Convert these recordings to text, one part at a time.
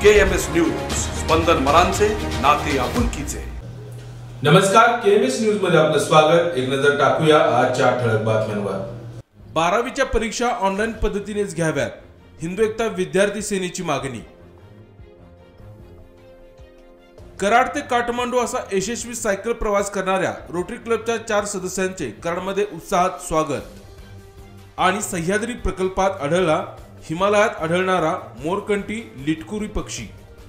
KMS news, स्पंदन मरांचे, नाते आपुलकीचे। नमस्कार, KMS news मध्ये आपलं स्वागत। एक नजर टाकूया आजच्या ठळक बातम्यांवर। 12वीच्या परीक्षा ऑनलाईन पद्धतीनेच घ्याव्यात, हिंदू एकता विद्यार्थी सेनेची मागणी। कराड ते काठमांडू असा यशस्वी सायकल प्रवास करणाऱ्या रोटरी क्लबच्या 4 सदस्यांचे कराडमध्ये उत्साहात स्वागत। आणि सह्याद्री प्रकल्पात आढळला हिमालयात आढळणारा मोरकंटी लिटकुरी पक्षी।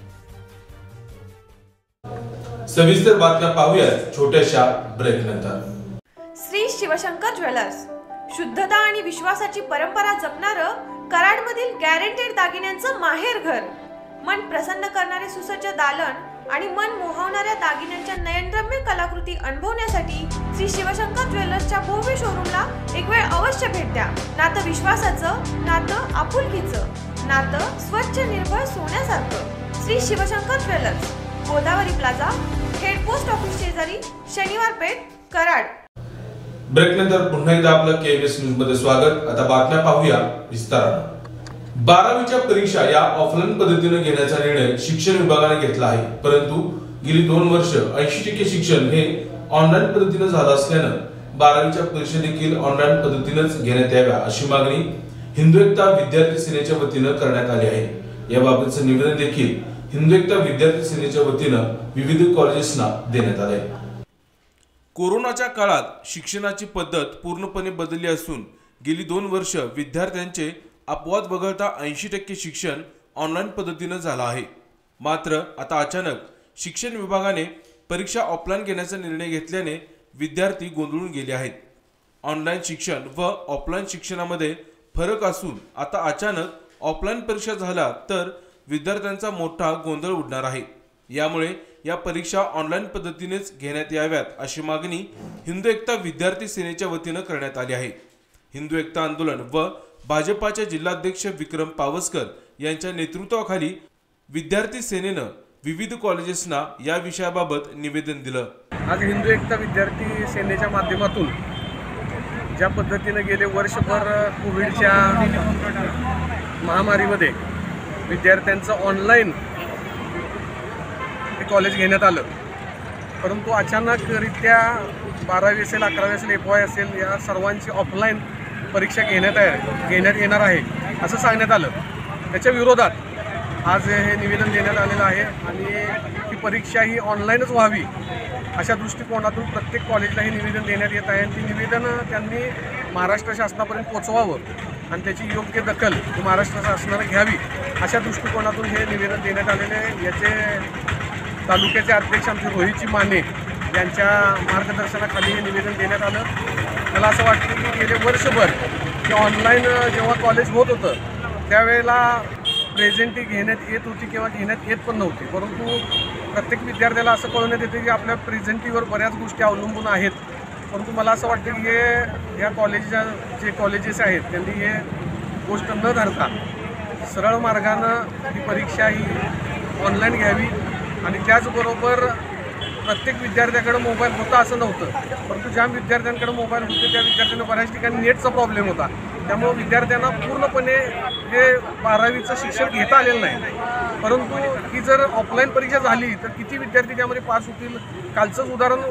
सविस्तर बातम्या पाहूया छोट्याशा ब्रेक नंतर। श्री शिवशंकर ज्वेलर्स, शुद्धता आणि विश्वासाची परंपरा जपणारं कराडमधील गॅरंटेड दागिन्यांचं माहेरघर। मन प्रसन्न करणारे सुसज्ज दालन आणि मन मोहवणाऱ्या दागिन्यांच्या नयनरम्य कलाकृती अनुभवण्यासाठी श्री शिवशंकर ज्वेलर्सच्या भव्य शोरूमला एक वेळ अवश्य भेट द्या। नातं विश्वासाचं, नातं आपुलकीचं, नातं स्वच्छ निर्मळ सोन्यासारखं। Shri Shivshankar jewellers, Godavari plaza, head post office शेजारी, शनिवार पेठ, कराड। ब्रेक नंतर पुन्हा एकदा आपलं KMS न्यूज मध्ये स्वागत। आता बातम्या पाहूया विस्ताराने। 12वीच्या परीक्षा या ऑफलाईन पद्धतीने घेण्याचा निर्णय शिक्षण विभागाने घेतला आहे, परंतु गेली 2 वर्ष 80% शिक्षण हे ऑनलाईन पद्धतीने झालं असल्यानं 12वीच्या परीक्षा देखील ऑनलाईन पद्धतीनेच घेण्यात याव्या अशी मागणी हिंदू एकता विद्यार्थी सेनेच्या वतीने करण्यात आली आहे। याबाबतचे निवेदन देखील हिंदू एकता विद्यार्थी सेनेच्या वतीने विविध कॉलेजेसना देण्यात आले। कोरोनाच्या काळात शिक्षणाची पद्धत पूर्णपणे बदलली असून गेली 2 वर्ष विद्यार्थ्यांचे अपवाद वगळता 80% शिक्षण ऑनलाईन पद्धतीने झालं आहे। मात्र आता अचानक शिक्षण विभागाने परीक्षा ऑफलाईन घेण्याचा निर्णय घेतल्याने विद्यार्थी गोंधळून गेले आहेत। ऑनलाईन शिक्षण व ऑफलाईन शिक्षणामध्ये फरक असून आता अचानक ऑफलाईन परीक्षा झाल्या तर विद्यार्थ्यांचा मोठा गोंधळ उडणार आहे। यामुळे या परीक्षा ऑनलाईन पद्धतीनेच घेण्यात याव्यात अशी मागणी हिंदू एकता विद्यार्थी सेनेच्या वतीने करण्यात आली आहे। हिंदू एकता आंदोलन व भाजपाचे जिल्हाध्यक्ष विक्रम पावसकर यांच्या नेतृत्वाखाली विद्यार्थी सेनेनं विविध कॉलेजेसना या विषयाबाबत निवेदन दिलं। आज हिंदू एकता विद्यार्थी सेनेच्या माध्यमातून ज्या पद्धतीने गेले वर्षभर कोविडच्या महामारीमध्ये विद्यार्थ्यांचं ऑनलाईन कॉलेज घेण्यात आलं, परंतु अचानकरित्या 12वी असेल, 11वी असेल, FY असेल, या सर्वांची ऑफलाईन परीक्षा घेण्यात येणार आहे असं सांगण्यात आलं। त्याच्या विरोधात आज हे निवेदन देण्यात आलेलं आहे आणि ही परीक्षा ही ऑनलाईनच व्हावी अशा दृष्टिकोनातून प्रत्येक कॉलेजला हे निवेदन देण्यात येत आहे। आणि ती निवेदन त्यांनी महाराष्ट्र शासनापर्यंत पोचवावं आणि त्याची योग्य दखल महाराष्ट्र शासनाने घ्यावी अशा दृष्टिकोनातून हे निवेदन देण्यात आलेले आहे। याचे तालुक्याचे अध्यक्ष आमचे रोहितजी माने यांच्या मार्गदर्शनाखाली हे निवेदन देण्यात आलं। मला असं वाटतं की गेले वर्षभर की ऑनलाईन जेव्हा कॉलेज होत होतं त्यावेळेला प्रेझेंटी घेण्यात येत होती किंवा घेण्यात येत पण नव्हती, परंतु प्रत्येक विद्यार्थ्याला असं कळवण्यात येते की आपल्या प्रेझेंटीवर बऱ्याच गोष्टी अवलंबून आहेत। परंतु मला असं वाटतं की हे या कॉलेजच्या जे कॉलेजेस आहेत त्यांनी हे गोष्ट न धरता सरळ मार्गानं ही परीक्षा ही ऑनलाईन घ्यावी आणि त्याचबरोबर प्रत्येक विद्यार्थ्याकडे मोबाईल होता असं नव्हतं, परंतु ज्या विद्यार्थ्यांकडे मोबाईल होते त्या विद्यार्थ्यांना बऱ्याच ठिकाणी नेटचा प्रॉब्लेम होता। त्यामुळे विद्यार्थ्यांना पूर्णपणे हे 12वीचं शिक्षण घेता आलेलं नाही। परंतु ही जर ऑफलाईन परीक्षा झाली तर किती विद्यार्थी त्यामध्ये पास होतील। कालचंच उदाहरण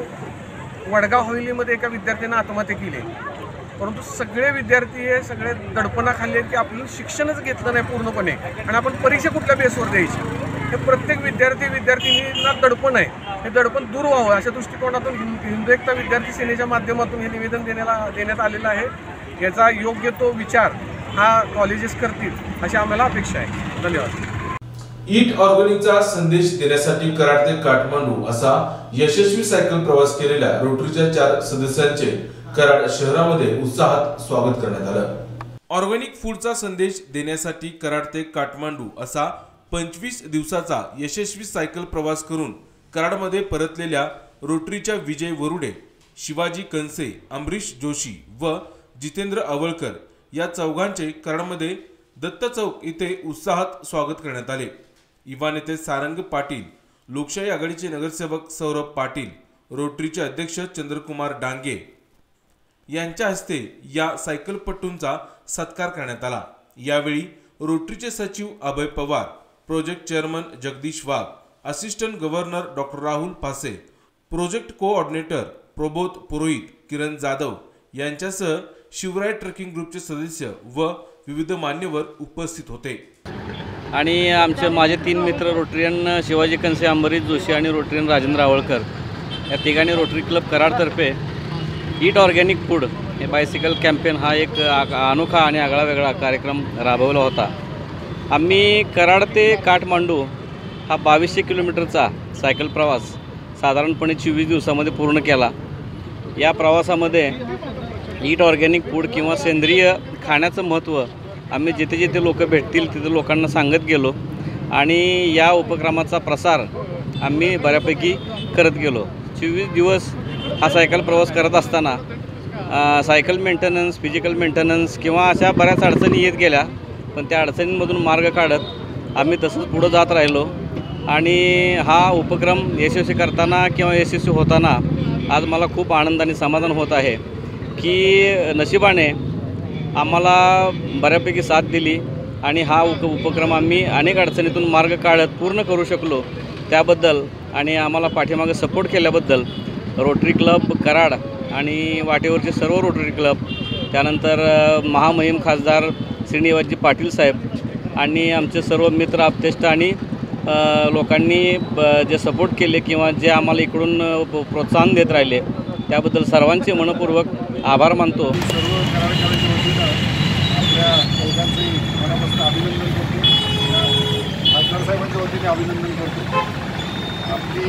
वडगाव हवेलीमध्ये एका विद्यार्थ्यानं आत्महत्या केली, परंतु सगळे विद्यार्थी हे सगळे दडपणाखाली आहेत की आपलं शिक्षणच घेतलं नाही पूर्णपणे आणि आपण परीक्षा कुठल्या बेसवर द्यायची। हे प्रत्येक विद्यार्थ्यांना दडपण आहे, हे दडपण दूर व्हावं अशा दृष्टिकोनातून हिंदू एकता विद्यार्थी सेनेच्या माध्यमातून हे निवेदन देण्यात आलेलं आहे। याचा योग्य तो विचार हा कॉलेजेस करतील अशी आम्हाला अपेक्षा आहे। धन्यवाद। ईट ऑर्गॅनिकचा संदेश देण्यासाठी कराड ते काठमांडू असा यशस्वी सायकल प्रवास केलेल्या रोटरीच्या 4 सदस्यांचे कराड शहरामध्ये उत्साहात स्वागत करण्यात आलं। ऑर्गॅनिक फूडचा संदेश देण्यासाठी कराड ते काठमांडू असा 25 दिवसाचा यशस्वी सायकल प्रवास करून कराडमध्ये परतलेल्या रोटरीच्या विजय वरुडे, शिवाजी कनसे, अमरीश जोशी व जितेंद्र आवळकर या चौघांचे कराडमध्ये दत्त चौक इथे उत्साहात स्वागत करण्यात आले। युवा नेते सारंग पाटील, लोकशाही आघाडीचे नगरसेवक सौरभ पाटील, रोटरीचे अध्यक्ष चंद्रकुमार डांगे यांच्या हस्ते या सायकलपटूंचा सत्कार करण्यात आला। यावेळी रोटरीचे सचिव Abhay Pawar, project chairman Jagdish Wagh, assistant governor doctor Rahul Pase, project coordinator Prabodh Purohit, Kiran Jadhav यांच्यासह शिवराय ट्रेकिंग ग्रुपचे सदस्य व विविध मान्यवर उपस्थित होते। आणि आमचे माझे 3 मित्र रोटरीयन शिवाजी कंसे, अंबरीश जोशी आणि रोटरीयन राजेंद्र आवळकर या तिघांनी रोटरी क्लब कराडतर्फे ईट ऑर्गॅनिक फूड हे बायसिकल कॅम्पेन हा एक अनोखा आणि आगळा वेगळा कार्यक्रम राबवला होता। आम्ही कराड ते काठमांडू हा 2200 किलोमीटरचा सायकल प्रवास साधारणपणे 24 दिवसामध्ये पूर्ण केला। या प्रवासामध्ये ईट ऑर्गॅनिक फूड किंवा सेंद्रिय खाण्याचं महत्त्व आम्ही जिथे जिथे लोक भेटतील तिथे लोकांना सांगत गेलो आणि या उपक्रमाचा प्रसार आम्ही बऱ्यापैकी करत गेलो। 24 दिवस हा सायकल प्रवास करत असताना सायकल मेंटेनन्स, फिजिकल मेंटेनन्स किंवा अशा बऱ्याच अडचणी येत गेल्या, पण त्या अडचणींमधून मार्ग काढत आम्ही तसंच पुढं जात राहिलो आणि हा उपक्रम यशस्वी करताना किंवा यशस्वी होताना आज मला खूप आनंद आणि समाधान होत आहे की नशिबाने आम्हाला बऱ्यापैकी साथ दिली आणि हा उपक्रम आम्ही अनेक अडचणीतून मार्ग काढत पूर्ण करू शकलो त्याबद्दल आणि आम्हाला पाठीमागे सपोर्ट केल्याबद्दल रोटरी क्लब कराड आणि वाटेवरचे सर्व रोटरी क्लब, त्यानंतर महामहिम खासदार श्रीनिवासजी पाटील साहेब आणि आमचे सर्व मित्र आप्तेष्ट आणि लोकांनी जे सपोर्ट केले किंवा जे आम्हाला इकडून प्रोत्साहन देत राहिले त्याबद्दल सर्वांचे मनपूर्वक आभार मानतो। सर्व कराडकरांच्या वतीनं आपल्या चौघांचंही मनापासून अभिनंदन करतो, खासदार साहेबांच्या वतीने अभिनंदन करतो। आपली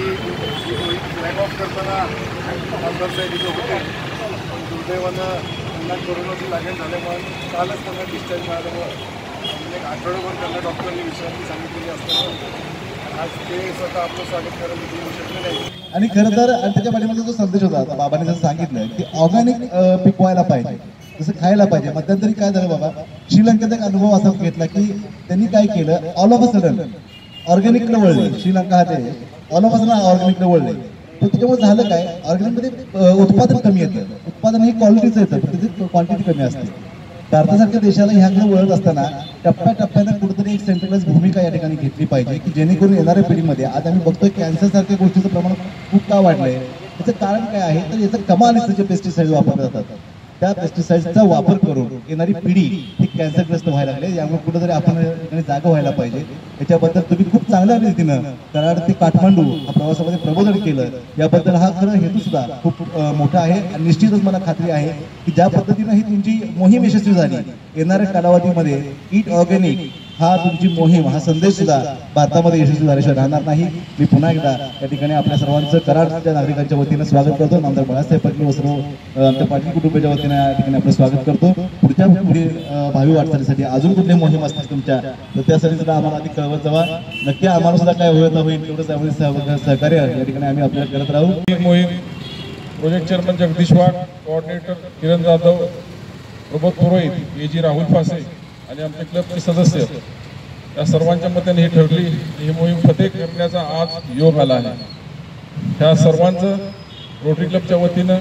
फ्लॅग ऑफ करताना खासदार साहेब इथे होते, दुर्दैवानं त्यांना कोरोनाची लागण झाल्यामुळे कालच त्यांना डिस्चार्ज मिळाल्यामुळे एक आठवड्याभर त्यांना डॉक्टरांनी विश्रांती सांगितलेली असताना आज ते स्वतः आपलं स्वागत करायला येऊ शकले नाही। आणि खरं तर त्याच्या पाठीमागे जो संदेश होता, आता बाबांनी जसं सांगितलं की ऑर्गॅनिक पिकवायला पाहिजे, जसं खायला पाहिजे। मध्यंतरी काय झालं बाबा, श्रीलंकेचा एक अनुभव असा घेतला की त्यांनी काय केलं, ऑल ऑफ अ सडन ऑर्गॅनिकला वळले। श्रीलंका हा ते ऑल ऑफ अ सडन ऑर्गॅनिकला वळले, तर त्याच्यामुळे झालं काय, ऑर्गॅनिकमध्ये उत्पादन कमी येतं, उत्पादन हे क्वालिटीचं येतं पण त्याची क्वांटिटी कमी असते। भारतासारख्या देशाला ह्याकडे वळत असताना टप्प्याटप्प्यानं कुठेतरी एक सेंट्रलाइज भूमिका या ठिकाणी घेतली पाहिजे की जेणेकरून येणाऱ्या पिढीमध्ये, आज आम्ही बघतोय कॅन्सरसारख्या गोष्टीचं प्रमाण खूप का वाढलंय, याचं कारण काय आहे तर याचं कमालीचं जे पेस्टिसाइड वापरले जातात त्या पेस्टिसाइडचा वापर करून येणारी पिढी ही कॅन्सरग्रस्त व्हायला लागली। यामुळे कुठेतरी आपण जागा व्हायला पाहिजे। याच्याबद्दल तुम्ही खूप चांगल्या रीतीनं कराड ते काठमांडू हा प्रवासामध्ये प्रबोधन केलं, याबद्दल हा खरं हेतू सुद्धा खूप मोठा आहे आणि निश्चितच मला खात्री आहे की ज्या पद्धतीनं ही तुमची मोहीम यशस्वी झाली, येणाऱ्या कालावधीमध्ये ईट ऑर्गॅनिक हा तुमची मोहीम, हा संदेश सुद्धा भारतामध्ये यशस्वी झाल्याशिवाय राहणार नाही। मी पुन्हा एकदा या ठिकाणी आपल्या सर्वांचं कराडच्या नागरिकांच्या वतीनं स्वागत करतो। आमदार बाळासाहेब पाटील व सर्व आमच्या पाटील कुटुंबाच्या वतीनं या ठिकाणी आपलं स्वागत करतो। पुढच्या भावी वाटचालीसाठी अजून कुठली मोहीम असतील तुमच्या तर त्यासाठी सुद्धा आम्हाला आधी कळवत जावा, नक्की आम्हाला सुद्धा काय होईल तेवढं त्यामध्ये सहकार्य या ठिकाणी आम्ही आपल्याला करत राहू। मोहीम project chairman Jagdish Wagh, coordinator Kiran Jadhav, Prabodh Purohit, A G Rahul Pase आणि आमचे क्लबचे सदस्य या सर्वांच्या मताने ही ठरली ही मोहीम फतेह करण्याचा आज योग आला आहे। ह्या सर्वांचं रोटरी क्लबच्या वतीनं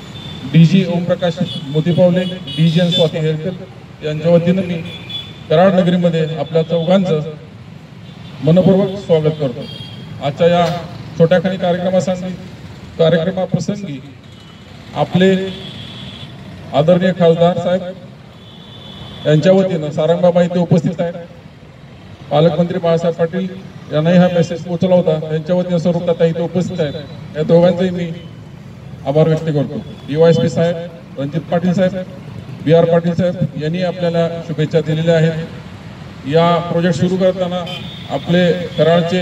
DG ओमप्रकाश मोतीपावले, DG स्वाती हेरकर यांच्या वतीनं मी कराड नगरीमध्ये आपल्या चौघांचं मनपूर्वक स्वागत करतो। आजच्या या छोट्याखानी कार्यक्रमाप्रसंगी आपले आदरणीय खासदार साहेब यांच्या वतीनं सारंगबाबा इथे उपस्थित आहेत, पालकमंत्री बाळासाहेब पाटील यांनाही हा मेसेज पोहोचला होता, त्यांच्या वतीनं स्वरूपात इथे उपस्थित आहेत। या दोघांचेही मी आभार व्यक्त करतो। DYSP साहेब, रणजित पाटील साहेब, BR पाटील साहेब यांनी आपल्याला शुभेच्छा दिलेल्या आहेत। या प्रोजेक्ट सुरू करताना आपले कराडचे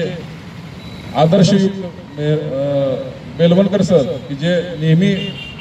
आदर्शयुक्त बेलवणकर सर की जे नेहमी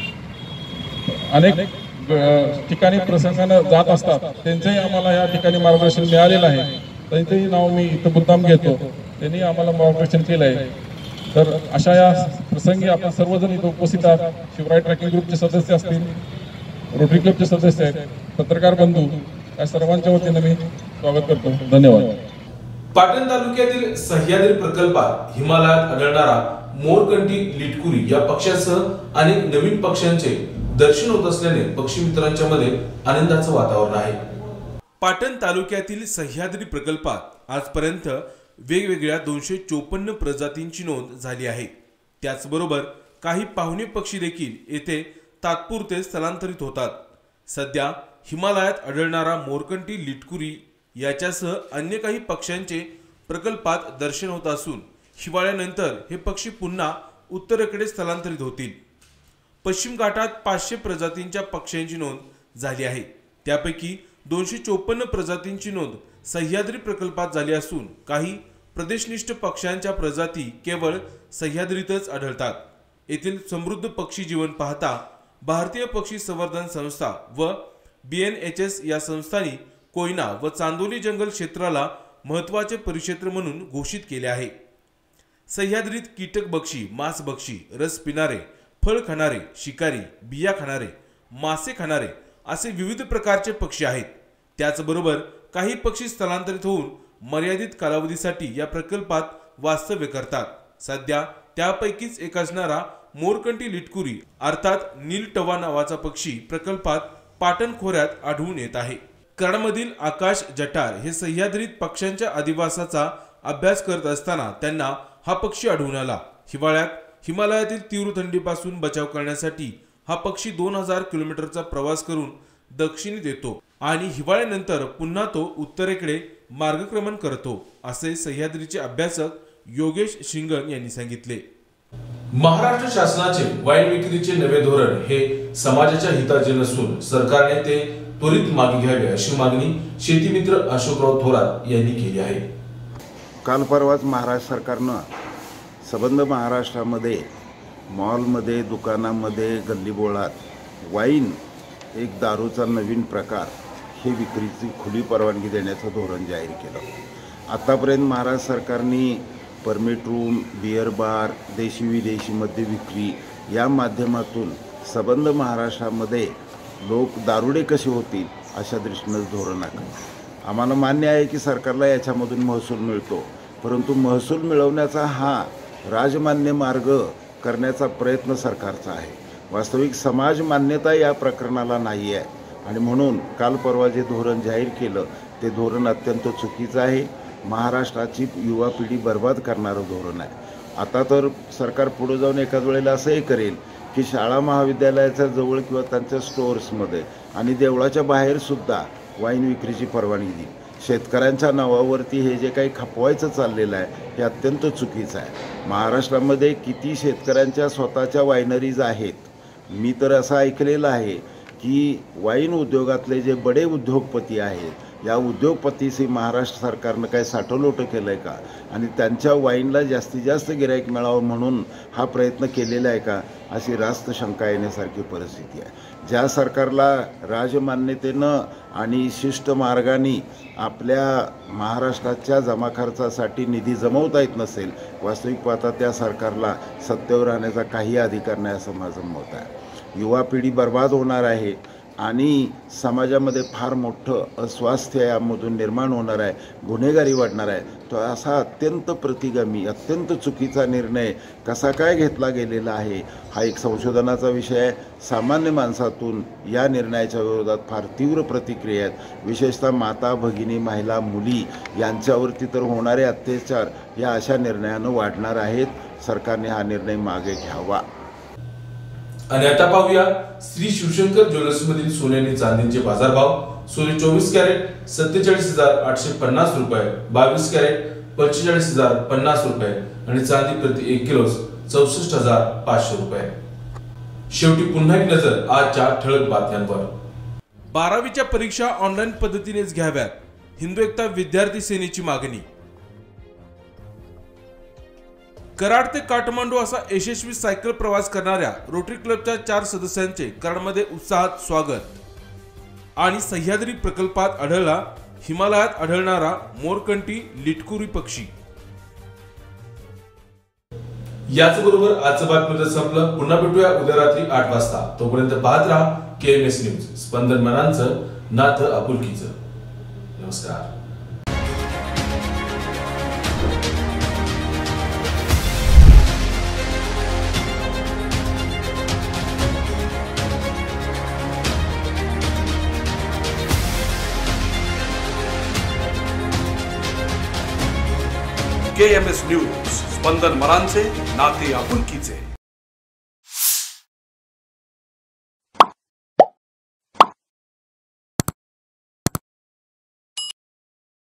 अनेक ठिकाणी प्रसंगानं जात असतात, त्यांचंही आम्हाला या ठिकाणी मार्गदर्शन मिळालेलं आहे। त्यांचंही नाव मी इथं मुद्दाम घेतो, त्यांनी आम्हाला मार्गदर्शन केलं आहे। तर अशा या प्रसंगी आपण सर्वजण इथं उपस्थित आहात। शिवराय ट्रेकिंग ग्रुपचे सदस्य असतील, रोटरी क्लबचे सदस्य आहेत, पत्रकार बंधू, या सर्वांच्या वतीनं मी स्वागत करतो। धन्यवाद। पाटण तालुक्यातील सह्याद्री प्रकल्पात हिमालयात आढळणारा मोरकंटी लिटकुरी या पक्ष्यासह अनेक नवीन पक्ष्यांचे दर्शन होत असल्याने पक्षी मित्रांच्या मध्ये आनंदाचं वातावरण आहे। पाटण तालुक्यातील सह्याद्री प्रकल्पात आजपर्यंत वेगवेगळ्या 254 प्रजातींची नोंद झाली आहे। त्याचबरोबर काही पाहुणे पक्षी देखील येथे तात्पुरते स्थलांतरित होतात। सध्या हिमालयात आढळणारा मोरकंटी लिटकुरी याच्यासह अन्य काही पक्ष्यांचे प्रकल्पात दर्शन होत असून हिवाळ्यानंतर हे पक्षी पुन्हा उत्तरेकडे स्थलांतरित होतील। पश्चिम घाटात 500 प्रजातींच्या पक्ष्यांची नोंद झाली आहे। त्यापैकी 254 प्रजातींची नोंद सह्याद्री प्रकल्पात झाली असून काही प्रदेशनिष्ठ पक्ष्यांच्या प्रजाती केवळ सह्याद्रीतच आढळतात। येथील समृद्ध पक्षी जीवन पाहता भारतीय पक्षी संवर्धन संस्था व BNHS या संस्थांनी कोयना व चांदोली जंगल क्षेत्राला महत्त्वाचे परिक्षेत्र म्हणून घोषित केले आहे। सह्याद्रीत कीटक बक्षी, मांस बक्षी, रस पिणारे, फळ खाणारे, शिकारी, बिया खाणारे, मासे खाणारे असे विविध प्रकारचे पक्षी आहेत। त्याचबरोबर काही पक्षी स्थलांतरित होऊन मर्यादित कालावधीसाठी या प्रकल्पात वास्तव्य करतात। सध्या त्यापैकीच एक असणारा मोरकंटी लिटकुरी अर्थात नीलटवा नावाचा पक्षी प्रकल्पात पाटण खोऱ्यात आढळून येत आहे। कराडमधील आकाश जठार हे सह्याद्रीत पक्ष्यांच्या अधिवासाचा अभ्यास करत असताना त्यांना हा पक्षी आढळून आला। हिवाळ्यात हिमालयातील तीव्र थंडीपासून बचाव करण्यासाठी हा पक्षी 2000 किलोमीटरचा प्रवास करून दक्षिणेत येतो आणि हिवाळ्यानंतर पुन्हा तो उत्तरेकडे मार्गक्रमण करतो, असे सह्याद्रीचे अभ्यासक योगेश शिंगण यांनी सांगितले। महाराष्ट्र शासनाचे वाईन विक्रीचे नवे धोरण हे समाजाच्या हिताचे नसून सरकारने ते त्वरित मागे घ्यावे अशी मागणी शेतीमित्र अशोकराव थोरात यांनी केली आहे। काल परवाच महाराष्ट्र सरकारनं संबंध महाराष्ट्रामध्ये मॉलमध्ये, दुकानामध्ये, गल्लीबोळात वाईन एक दारूचा नवीन प्रकार हे विक्रीची खुली परवानगी देण्याचं धोरण जाहीर केलं। आतापर्यंत महाराष्ट्र सरकारने परमिट रूम, बियर बार, देशी विदेशी मद्य विक्री या माध्यमातून संबंध महाराष्ट्रामध्ये लोक दारुडे कसे होतील अशा दृष्टीनं धोरण आखलं। आम्हाला मान्य आहे की सरकारला याच्यामधून महसूल मिळतो, परंतु महसूल मिळवण्याचा हा राजमान्य मार्ग करण्याचा प्रयत्न सरकारचा आहे। वास्तविक समाज मान्यता या प्रकरणाला नाही आहे आणि म्हणून काल परवा जे धोरण जाहीर केलं ते धोरण अत्यंत चुकीचं आहे। महाराष्ट्राची युवा पिढी बर्बाद करणारं धोरण आहे। आता तर सरकार पुढे जाऊन एखाद वेळेला असंही करेल की शाळा महाविद्यालयाच्या जवळ किंवा त्यांच्या स्टोअर्समध्ये आणि देवळाच्या बाहेरसुद्धा वाईन विक्रीची परवानगी देईल। शेतकऱ्यांच्या नावावरती हे जे काही खपवायचं चाललेलं आहे हे अत्यंत चुकीचं आहे। महाराष्ट्रामध्ये किती शेतकऱ्यांच्या स्वतःच्या वायनरीज आहेत। मी तर असं ऐकलेलं आहे की वाईन उद्योगातले जे बडे उद्योगपती आहेत या उद्योगपतीशी महाराष्ट्र सरकारनं काय साठवलोटं केलं आहे का आणि त्यांच्या वाईनला जास्तीत जास्त गिराईक मिळावं म्हणून हा प्रयत्न केलेला आहे का अशी रास्त शंका येण्यासारखी परिस्थिती आहे। ज्या सरकारला राजमान्यतेनं आणि शिष्ट मार्गाने आपल्या महाराष्ट्राच्या जमा खर्चासाठी निधी जमवता येत नसेल, वास्तविक पाहता त्या सरकारला सत्तेवर राहण्याचा काही अधिकार नाही असं माझं मत आहे। युवा पिढी बर्बाद होणार आहे आणि समाजामध्ये फार मोठं अस्वास्थ्य यामधून निर्माण होणार आहे, गुन्हेगारी वाढणार आहे। तो असा अत्यंत प्रतिगामी, अत्यंत चुकीचा निर्णय कसा काय घेतला गेलेला आहे हा एक संशोधनाचा विषय आहे। सामान्य माणसातून या निर्णयाच्या विरोधात फार तीव्र प्रतिक्रिया आहेत। विशेषतः माता, भगिनी, महिला, मुली यांच्यावरती तर होणारे अत्याचार या अशा निर्णयानं वाढणार आहेत। सरकारने हा निर्णय मागे घ्यावा। आणि आता पाहूया श्री शिवशंकर ज्वेलर्स मधील सोने आणि चांदीचे बाजारभाव। सोने 24 कॅरेट 47,850 रुपये, 22 कॅरेट 45,050 रुपये आणि चांदी प्रति 1 किलो 64,500 रुपये। शेवटी पुन्हा एक नजर आजच्या ठळक बातम्यांवर। 12वीच्या परीक्षा ऑनलाईन पद्धतीनेच घ्याव्यात, हिंदू एकता विद्यार्थी सेनेची मागणी। कराड ते काठमांडू असा यशस्वी सायकल प्रवास करणाऱ्या रोटरी क्लबच्या 4 सदस्यांचे कराडमध्ये उत्साहात स्वागत। आणि सह्याद्री प्रकल्पात आढळला हिमालयात आढळणारा मोरकंटी लिटकुरी पक्षी। याचबरोबर आजचं बातमीपत्र संपलं। पुन्हा भेटूया उद्या रात्री 8 वाजता। तोपर्यंत पाहत राहा KMS न्यूज, स्पंदन मनांचं, नातं आपुलकीचं। नमस्कार। KMS न्यूज, स्पंदन मरांचे, नाते आपुलकीचे.